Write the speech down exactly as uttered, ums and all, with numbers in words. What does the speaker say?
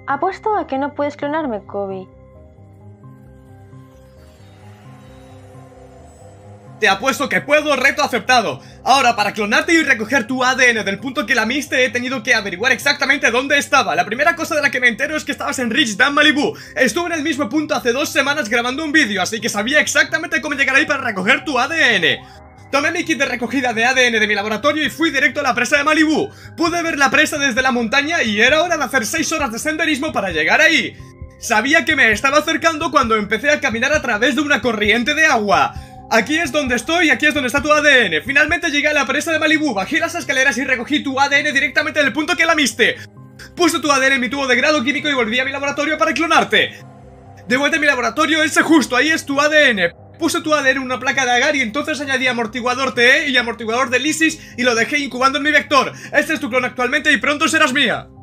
Apuesto a que no puedes clonarme, Kobe. Te apuesto que puedo, reto aceptado. Ahora, para clonarte y recoger tu A D N del punto que lamiste, he tenido que averiguar exactamente dónde estaba. La primera cosa de la que me entero es que estabas en Rich Dam, Malibu. Estuve en el mismo punto hace dos semanas grabando un vídeo, así que sabía exactamente cómo llegar ahí para recoger tu A D N. Tomé mi kit de recogida de A D N de mi laboratorio y fui directo a la presa de Malibu. Pude ver la presa desde la montaña y era hora de hacer seis horas de senderismo para llegar ahí. Sabía que me estaba acercando cuando empecé a caminar a través de una corriente de agua. Aquí es donde estoy y aquí es donde está tu A D N. Finalmente llegué a la presa de Malibu, bajé las escaleras y recogí tu A D N directamente del punto que lamiste. Puse tu A D N en mi tubo de grado químico y volví a mi laboratorio para clonarte. De vuelta a mi laboratorio, ese justo, ahí es tu A D N. Puse tu A D N en una placa de agar y entonces añadí amortiguador T E y amortiguador de lisis y lo dejé incubando en mi vector. Este es tu clon actualmente y pronto serás mía.